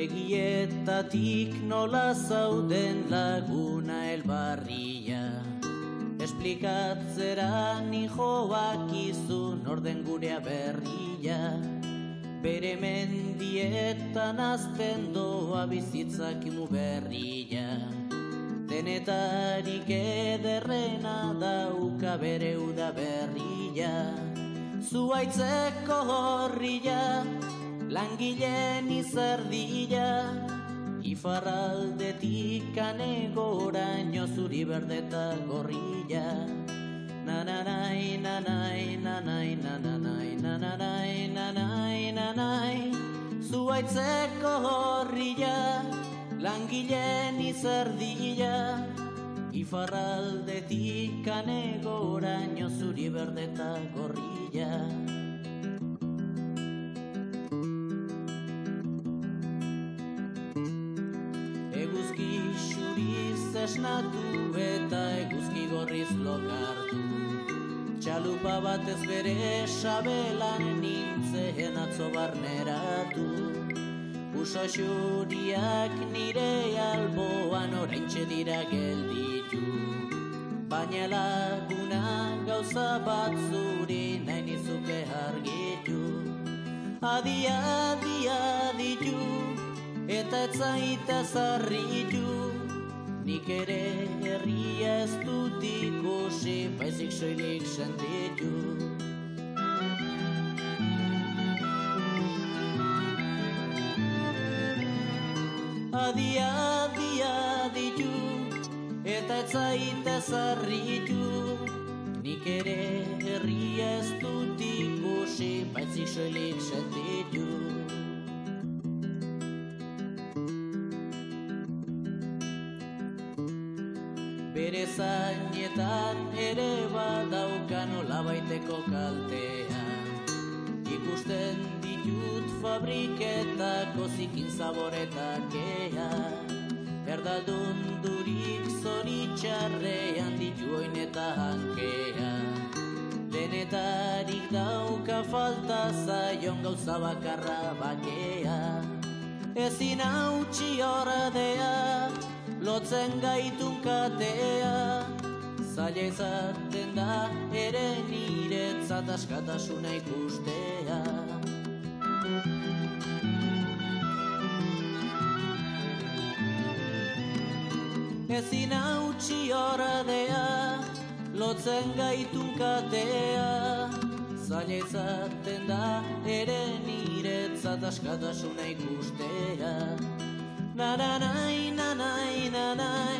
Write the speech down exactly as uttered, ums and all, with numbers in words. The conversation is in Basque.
Begietatik nola zauden laguna elbarria, esplikatzera nijoak izun orden gurea berria. Bere mendietan azten doa bizitzak imu berria, denetarik ederrena dauka bere uda berria. Zuaitzeko horria, langileen izerdila, ifarraldetik anegoraino zuri berdeta gorrilla. Nananai, nanai, nanai, nananai, nananai, nanai, nanai. Zuaitzeko horria, langileen izerdila, ifarraldetik anegoraino zuri berdeta gorrilla. Eguzki xuriz esnatu eta eguzki gorriz lokartu, txalupa batez bere sabelan nintzen atzo barneratu. Uso xuriak nire alboan oraintxe dira gelditu, baina laguna gauza bat zuri nahi nizuke argitu. Adi, adi, aditu, eta ez zaita zarritu, nik ere herria ez dut ikusi, baizik soilik sentitu. Adi, adi, aditu, eta ez zaita zarritu, nik ere herria ez dut ikusi, baizik soilik sentitu. Bere zainetan ere badauka nolabaiteko kaltea, ikusten ditut fabriketako zikin zaboretak ea. Erdaldun durik zoritxarrean ditu oin eta hankea, denetarik dauka falta zaion gauza bakarra bakea. Ezin hautsi ordea, lotzen gaitun katea, zaila izaten da ere niretzat askatasuna ikustea. Ezin hautsi ordea, lotzen gaitun katea, zaila izaten da ere niretzat askatasuna ikustea. Nananai, nanai, nanai.